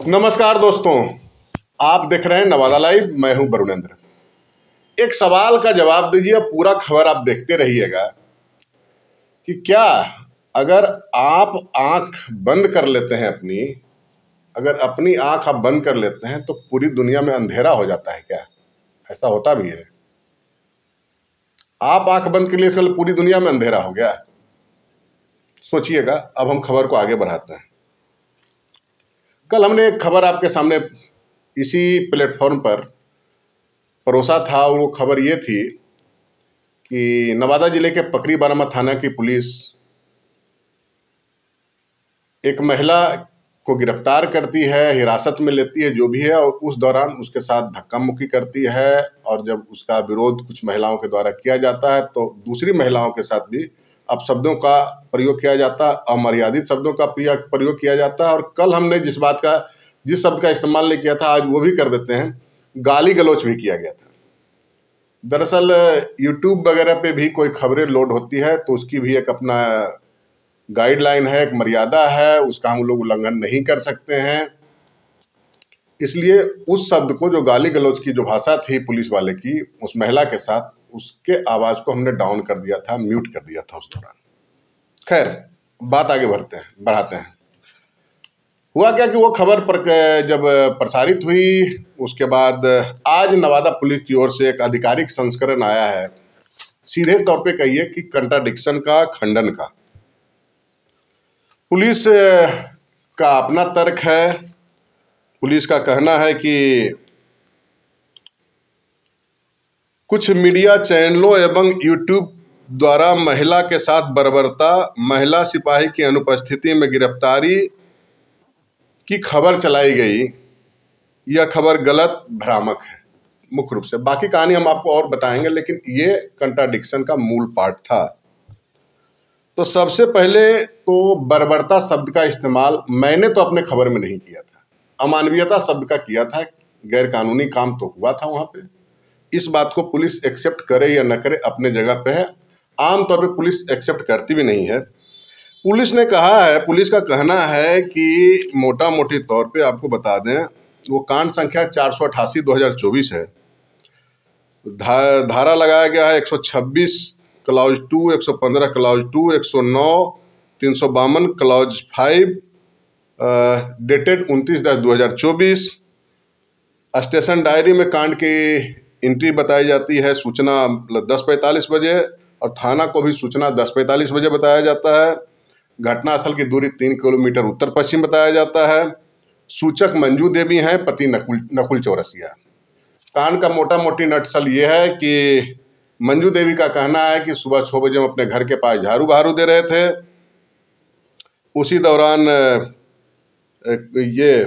नमस्कार दोस्तों, आप देख रहे हैं नवादा लाइव। मैं हूं वरुणेंद्र। एक सवाल का जवाब दीजिए, पूरा खबर आप देखते रहिएगा कि क्या अगर आप आंख बंद कर लेते हैं अगर अपनी आंख आप बंद कर लेते हैं तो पूरी दुनिया में अंधेरा हो जाता है क्या? ऐसा होता भी है। आप आंख बंद कर लिए, इसका मतलब पूरी दुनिया में अंधेरा हो गया। सोचिएगा। अब हम खबर को आगे बढ़ाते हैं। कल हमने एक खबर आपके सामने इसी प्लेटफॉर्म पर परोसा था और वो खबर ये थी कि नवादा जिले के पकरी बारामा थाना की पुलिस एक महिला को गिरफ्तार करती है, हिरासत में लेती है, जो भी है, और उस दौरान उसके साथ धक्का मुक्की करती है। और जब उसका विरोध कुछ महिलाओं के द्वारा किया जाता है तो दूसरी महिलाओं के साथ भी अपशब्दों का प्रयोग किया जाता है, अमर्यादित शब्दों का प्रयोग किया जाता है। और कल हमने जिस शब्द का इस्तेमाल नहीं किया था, आज वो भी कर देते हैं, गाली गलौच भी किया गया था। दरअसल यूट्यूब वगैरह पे भी कोई खबरें लोड होती है तो उसकी भी एक अपना गाइडलाइन है, एक मर्यादा है, उसका हम लोग उल्लंघन नहीं कर सकते हैं। इसलिए उस शब्द को, जो गाली गलौच की जो भाषा थी पुलिस वाले की उस महिला के साथ, उसके आवाज को हमने डाउन कर दिया था, म्यूट कर दिया था उस दौरान। खैर, बात आगे बढ़ाते हैं। हुआ क्या कि वो खबर पर जब प्रसारित हुई, उसके बाद आज नवादा पुलिस की ओर से एक आधिकारिक संस्करण आया है, सीधे तौर पे कहिए कि कंट्राडिक्शन का, खंडन का। पुलिस का अपना तर्क है। पुलिस का कहना है कि कुछ मीडिया चैनलों एवं यूट्यूब द्वारा महिला के साथ बर्बरता, महिला सिपाही की अनुपस्थिति में गिरफ्तारी की खबर चलाई गई। यह खबर गलत, भ्रामक है मुख्य रूप से। बाकी कहानी हम आपको और बताएंगे, लेकिन ये कंट्राडिक्शन का मूल पार्ट था। तो सबसे पहले तो बर्बरता शब्द का इस्तेमाल मैंने तो अपने खबर में नहीं किया था, अमानवीयता शब्द का किया था। गैर कानूनी काम तो हुआ था वहां पे। इस बात को पुलिस एक्सेप्ट करे या न करे, अपने जगह पे है। आमतौर पे पुलिस एक्सेप्ट करती भी नहीं है। पुलिस ने कहा है, पुलिस का कहना है कि मोटा मोटी तौर पे आपको बता दें, वो कांड संख्या 488/2024 है। धारा लगाया गया है 126 clause 2, 115 clause 2, 109, 352 clause 5, dated 29/10/2024। Station diary में कांड की एंट्री बताई जाती है, सूचना 10:45 बजे, और थाना को भी सूचना 10:45 बजे बताया जाता है। घटनास्थल की दूरी 3 किलोमीटर उत्तर पश्चिम बताया जाता है। सूचक मंजू देवी हैं, पति नकुल चौरसिया। कांड का मोटा मोटी नटसल ये है कि मंजू देवी का कहना है कि सुबह 6 बजे हम अपने घर के पास झाड़ू बहारू दे रहे थे। उसी दौरान ये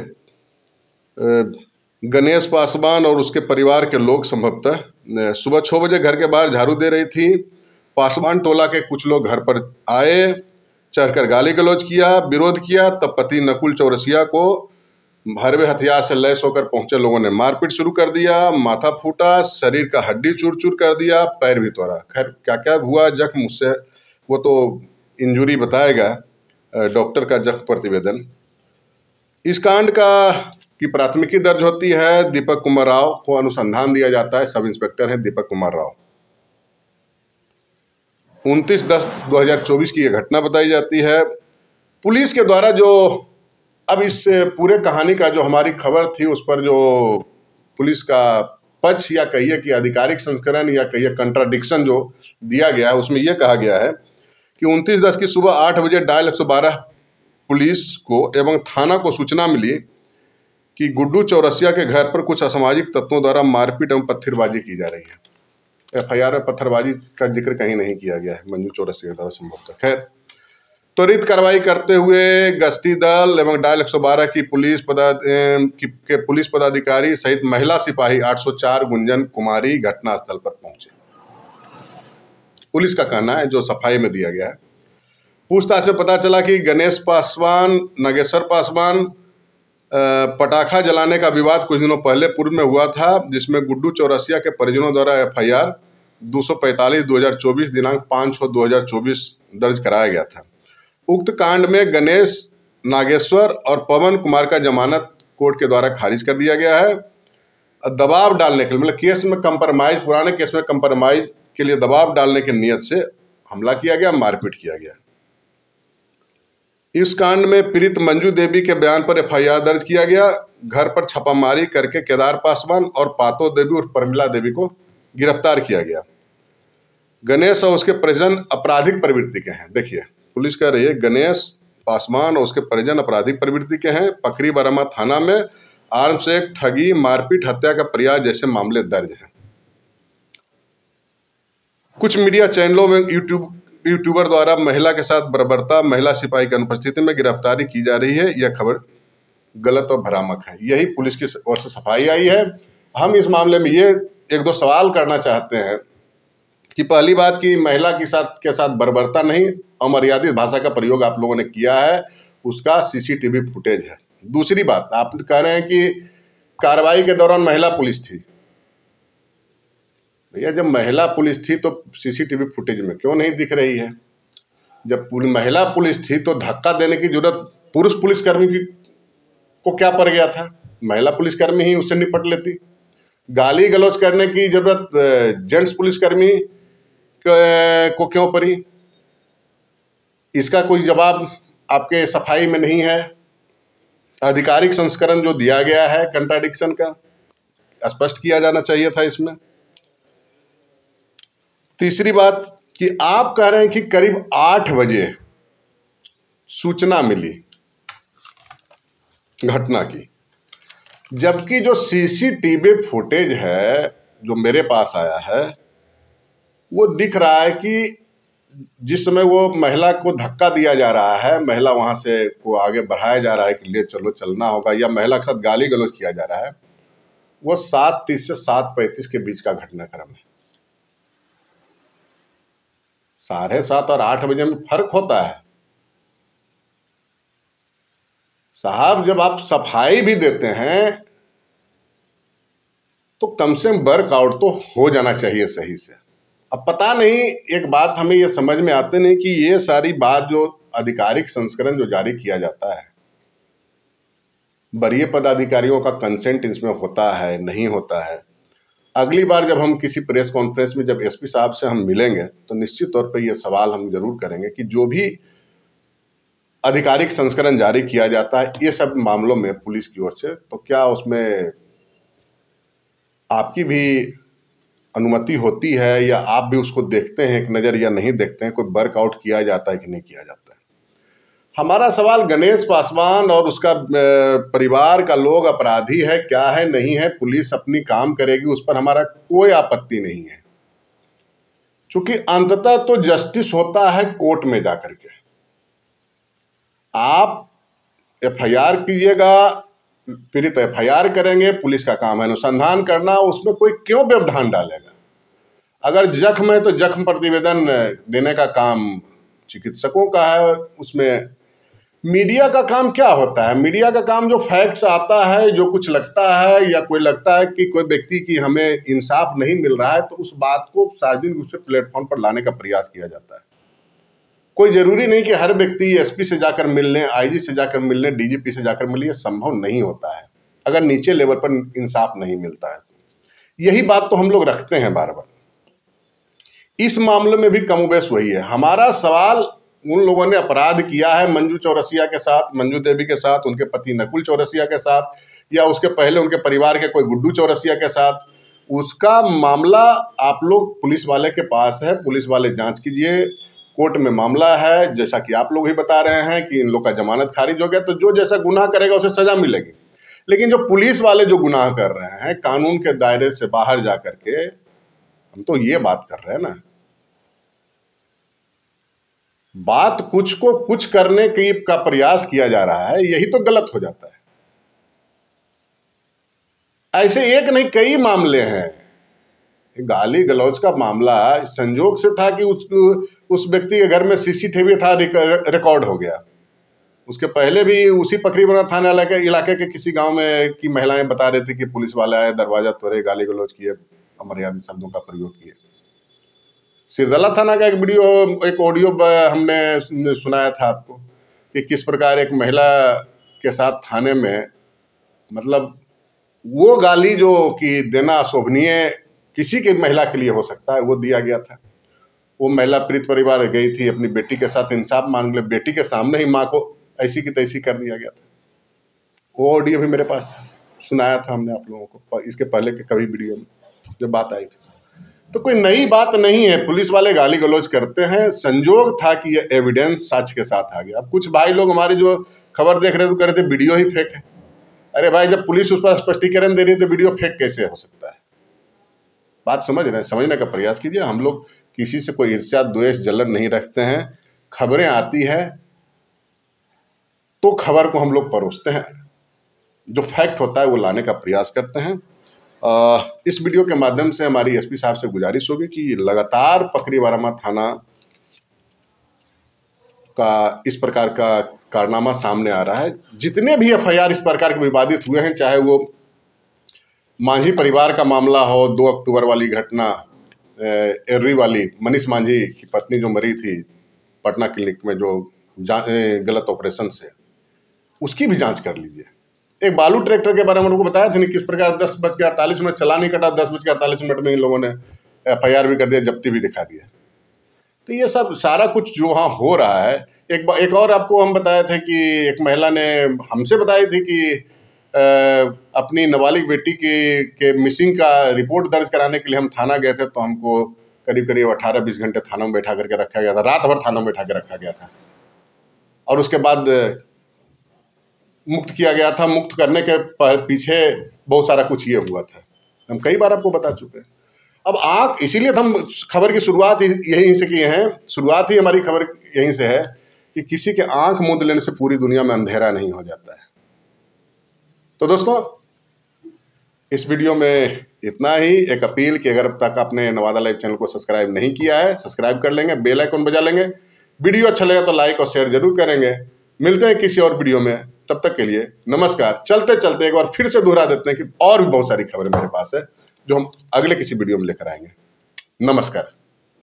गणेश पासवान और उसके परिवार के लोग संभवतः सुबह 6 बजे घर के बाहर झाड़ू दे रही थी। पासवान टोला के कुछ लोग घर पर आए, चढ़कर गाली गलौज किया, विरोध किया। तब पति नकुल चौरसिया को भरवे हथियार से लैस होकर पहुंचे लोगों ने मारपीट शुरू कर दिया। माथा फूटा, शरीर का हड्डी चूर चूर कर दिया, पैर भी तोड़ा। खैर, क्या क्या हुआ जख्म, उससे वो तो इंजुरी बताएगा डॉक्टर का जख्म प्रतिवेदन। इस कांड की प्राथमिकी दर्ज होती है। दीपक कुमार राव को अनुसंधान दिया जाता है। सब इंस्पेक्टर हैं दीपक कुमार राव। 29/10/2024 की यह घटना बताई जाती है। पुलिस के द्वारा जो, अब इस पूरे कहानी का जो हमारी खबर थी उस पर जो पुलिस का पक्ष, या कहिए कि आधिकारिक संस्करण, या कहिए कंट्राडिक्शन जो दिया गया है, उसमें यह कहा गया है कि 29/10 की सुबह 8 बजे डायल 112 पुलिस को एवं थाना को सूचना मिली कि गुड्डू चौरसिया के घर पर कुछ असामाजिक तत्वों द्वारा मारपीट एवं पत्थरबाजी की जा रही है। FIR में पत्थरबाजी का जिक्र कहीं नहीं किया गया है मंजू चौरसिया द्वारा संभवतः। खैर, त्वरित कार्रवाई करते हुए गश्ती दल एवं डायल 112 की पुलिस पदाधिकारी सहित महिला सिपाही 804 गुंजन कुमारी घटनास्थल पर पहुंचे। पुलिस का कहना है, जो सफाई में दिया गया है, पूछताछ से पता चला कि गणेश पासवान, नागेश्वर पासवान पटाखा जलाने का विवाद कुछ दिनों पहले पूर्व में हुआ था, जिसमें गुड्डू चौरसिया के परिजनों द्वारा FIR 245/2024 दिनांक 5/6/2024 दर्ज कराया गया था। उक्त कांड में गणेश, नागेश्वर और पवन कुमार का जमानत कोर्ट के द्वारा खारिज कर दिया गया है। दबाव डालने के लिए, मतलब केस में कंप्रोमाइज, पुराने केस में कंप्रोमाइज के लिए दबाव डालने की नीयत से हमला किया गया, मारपीट किया गया। इस कांड में पीड़ित मंजू देवी के बयान पर एफआईआर दर्ज किया गया। घर पर छापामारी करके केदार पासवान और पातो देवी और प्रमिला देवी को गिरफ्तार किया गया। गणेश और उसके परिजन आपराधिक प्रवृत्ति के हैं। देखिए, पुलिस कह रही है गणेश पासवान और उसके परिजन आपराधिक प्रवृत्ति के हैं। पकरी बरामा थाना में आर्म्स एक्ट, ठगी, मारपीट, हत्या का प्रयास जैसे मामले दर्ज हैं। कुछ मीडिया चैनलों में यूट्यूबर द्वारा महिला के साथ बर्बरता, महिला सिपाही की अनुपस्थिति में गिरफ्तारी की जा रही है। यह खबर गलत और भ्रामक है। यही पुलिस की ओर से सफाई आई है। हम इस मामले में ये एक दो सवाल करना चाहते हैं कि पहली बात कि महिला के साथ बर्बरता नहीं, अमर्यादित भाषा का प्रयोग आप लोगों ने किया है, उसका सीसीटीवी फुटेज है। दूसरी बात, आप कह रहे हैं कि कार्रवाई के दौरान महिला पुलिस थी। भैया, जब महिला पुलिस थी तो सीसीटीवी फुटेज में क्यों नहीं दिख रही है? जब महिला पुलिस थी तो धक्का देने की जरूरत पुरुष पुलिसकर्मी की को क्या पड़ गया था? महिला पुलिसकर्मी ही उससे निपट लेती। गाली गलौज करने की जरूरत जेंट्स पुलिसकर्मी को क्यों पड़ी? इसका कोई जवाब आपके सफाई में नहीं है। आधिकारिक संस्करण जो दिया गया है कंट्राडिक्शन का, स्पष्ट किया जाना चाहिए था इसमें। तीसरी बात कि आप कह रहे हैं कि करीब 8 बजे सूचना मिली घटना की, जबकि जो सीसीटीवी फुटेज है जो मेरे पास आया है वो दिख रहा है कि जिस समय वो महिला को धक्का दिया जा रहा है, महिला वहां से को आगे बढ़ाया जा रहा है कि ले चलो, चलना होगा, या महिला के साथ गाली गलौज किया जा रहा है, वो 7:30 से 7:35 के बीच का घटनाक्रम है। 7:30 और 8 बजे में फर्क होता है साहब। जब आप सफाई भी देते हैं तो कम से कम वर्कआउट तो हो जाना चाहिए सही से। अब पता नहीं, एक बात हमें ये समझ में आती नहीं कि ये सारी बात जो आधिकारिक संस्करण जो जारी किया जाता है, वरीय पदाधिकारियों का कंसेंट इसमें होता है नहीं होता है। अगली बार जब हम किसी प्रेस कॉन्फ्रेंस में जब एसपी साहब से हम मिलेंगे तो निश्चित तौर पे ये सवाल हम जरूर करेंगे कि जो भी आधिकारिक संस्करण जारी किया जाता है ये सब मामलों में पुलिस की ओर से, तो क्या उसमें आपकी भी अनुमति होती है या आप भी उसको देखते हैं एक नज़र या नहीं देखते हैं? कोई वर्कआउट किया जाता है कि नहीं किया जाता है? हमारा सवाल गणेश पासवान और उसका परिवार का लोग अपराधी है क्या है नहीं है, पुलिस अपनी काम करेगी, उस पर हमारा कोई आपत्ति नहीं है। क्योंकि अंततः तो जस्टिस होता है कोर्ट में जाकर के। आप एफआईआर कीजिएगा, पीड़ित एफआईआर करेंगे, पुलिस का काम है अनुसंधान करना, उसमें कोई क्यों व्यवधान डालेगा? अगर जख्म है तो जख्म प्रतिवेदन देने का काम चिकित्सकों का है। उसमें मीडिया का काम क्या होता है? मीडिया का काम जो फैक्ट्स आता है, जो कुछ लगता है या कोई लगता है कि कोई व्यक्ति की हमें इंसाफ नहीं मिल रहा है, तो उस बात को सार्वजनिक रूप से प्लेटफॉर्म पर लाने का प्रयास किया जाता है। कोई जरूरी नहीं कि हर व्यक्ति एसपी से जाकर मिल लें, आईजी से जाकर मिल लें, डीजीपी से जाकर मिल लें, संभव नहीं होता है अगर नीचे लेवल पर इंसाफ नहीं मिलता है। यही बात तो हम लोग रखते हैं बार बार। इस मामले में भी कमोबेश वही है। हमारा सवाल, उन लोगों ने अपराध किया है मंजू चौरसिया के साथ, मंजू देवी के साथ, उनके पति नकुल चौरसिया के साथ, या उसके पहले उनके परिवार के कोई गुड्डू चौरसिया के साथ, उसका मामला आप लोग पुलिस वाले के पास है। पुलिस वाले जांच कीजिए, कोर्ट में मामला है। जैसा कि आप लोग ही बता रहे हैं कि इन लोग का जमानत खारिज हो गया, तो जो जैसा गुनाह करेगा उसे सजा मिलेगी। लेकिन जो पुलिस वाले जो गुनाह कर रहे हैं कानून के दायरे से बाहर जा करके, हम तो ये बात कर रहे हैं ना, बात कुछ को कुछ करने की का प्रयास किया जा रहा है, यही तो गलत हो जाता है। ऐसे एक नहीं कई मामले हैं। गाली गलौज का मामला संजोग से था कि उस व्यक्ति के घर में सीसीटीवी था, रिकॉर्ड हो गया। उसके पहले भी उसी पकरीबना थाना इलाके के किसी गांव में की महिलाएं बता रही थी कि पुलिस वाले आए, दरवाजा तोड़े, गाली गलौज किए, अमर्यादित शब्दों का प्रयोग किए। सिरदला थाना का एक ऑडियो हमने सुनाया था आपको कि किस प्रकार एक महिला के साथ थाने में मतलब वो गाली जो कि देना शोभनीय किसी की महिला के लिए हो सकता है, वो दिया गया था। वो महिला प्रीत परिवार गई थी अपनी बेटी के साथ इंसाफ मांग ले, बेटी के सामने ही माँ को ऐसी की तैसी कर दिया गया था। वो ऑडियो भी मेरे पास था, सुनाया था हमने आप लोगों को इसके पहले के कभी वीडियो में जब बात आई थी। तो कोई नई बात नहीं है, पुलिस वाले गाली गलौज करते हैं, संजोग था कि ये एविडेंस सच के साथ आ गया। अब कुछ भाई लोग हमारे जो खबर देख रहे थे कह रहे थे वीडियो ही फेक है। अरे भाई, जब पुलिस उस पर स्पष्टीकरण दे रही है तो वीडियो फेक कैसे हो सकता है? बात समझ रहे हैं, समझने का प्रयास कीजिए। हम लोग किसी से कोई ईर्ष्या द्वेष जलन नहीं रखते हैं। खबरें आती है तो खबर को हम लोग परोसते हैं, जो फैक्ट होता है वो लाने का प्रयास करते हैं। इस वीडियो के माध्यम से हमारी एसपी साहब से गुजारिश होगी कि लगातार पकरीबारामा थाना का इस प्रकार का कारनामा सामने आ रहा है। जितने भी एफआईआर इस प्रकार के विवादित हुए हैं, चाहे वो मांझी परिवार का मामला हो, 2 अक्टूबर वाली घटना, एर्री वाली मनीष मांझी की पत्नी जो मरी थी पटना क्लिनिक में जो गलत ऑपरेशन से, उसकी भी जांच कर लीजिए। एक बालू ट्रैक्टर के बारे में उनको बताया था नहीं किस प्रकार 10:48 चला नहीं कटा, 10:48 में इन लोगों ने एफआईआर भी कर दिया, जब्ती भी दिखा दिया। तो ये सब सारा कुछ जो वहाँ हो रहा है। एक और आपको हम बताए थे कि एक महिला ने हमसे बताई थी कि अपनी नाबालिग बेटी के मिसिंग का रिपोर्ट दर्ज कराने के लिए हम थाना गए थे, तो हमको करीब करीब 18-20 घंटे थाना में बैठा करके रखा गया था, रात भर थाना में बैठा के रखा गया था और उसके बाद मुक्त किया गया था। मुक्त करने के पीछे बहुत सारा कुछ ये हुआ था, हम कई बार आपको बता चुके हैं। अब इसीलिए तो हम खबर की शुरुआत यहीं से किए हैं, शुरुआत ही हमारी खबर यहीं से है कि किसी के आंख मूंद लेने से पूरी दुनिया में अंधेरा नहीं हो जाता है। तो दोस्तों, इस वीडियो में इतना ही। एक अपील कि अगर अब तक आपने नवादा लाइव चैनल को सब्सक्राइब नहीं किया है, सब्सक्राइब कर लेंगे, बेल आइकन बजा लेंगे। वीडियो अच्छा लगा तो लाइक और शेयर जरूर करेंगे। मिलते हैं किसी और वीडियो में, तब तक के लिए नमस्कार। चलते चलते एक बार फिर से दोहरा देते हैं कि और भी बहुत सारी खबरें मेरे पास है जो हम अगले किसी वीडियो में लेकर आएंगे। नमस्कार।